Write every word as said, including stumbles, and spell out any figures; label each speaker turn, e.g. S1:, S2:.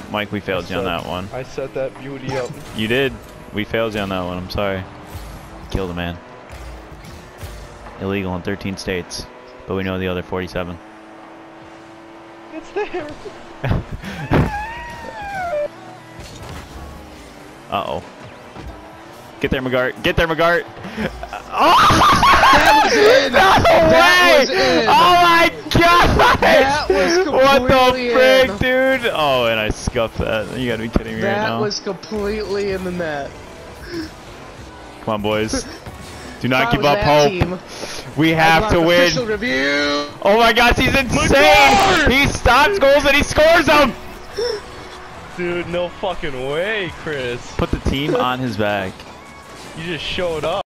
S1: Mike, we failed
S2: I
S1: you on
S2: set,
S1: that one.
S2: I set that beauty up.
S1: You did. We failed you on that one. I'm sorry. Killed a man. Illegal in thirteen states, but we know the other forty-seven.
S2: It's there.
S1: Uh-oh. Get there, McGart. Get there, McGart. Oh!
S3: That was in.
S1: No
S3: That
S1: way!
S3: was in.
S1: Oh my god!
S3: That was
S1: What the
S3: completely
S1: frick,
S3: in.
S1: dude? Oh, and I scuffed that. You gotta be kidding me right now.
S3: That was completely in the net.
S1: Come on, boys. Do not
S3: If I
S1: give
S3: was
S1: up
S3: that
S1: hope.
S3: team,
S1: We
S3: I'd
S1: have
S3: want
S1: to
S3: an
S1: win.
S3: official review.
S1: Oh my gosh, he's insane!
S2: McGard!
S1: He stops goals and he scores them!
S2: Dude, no fucking way, Chris.
S1: Put the team on his back.
S2: You just showed up.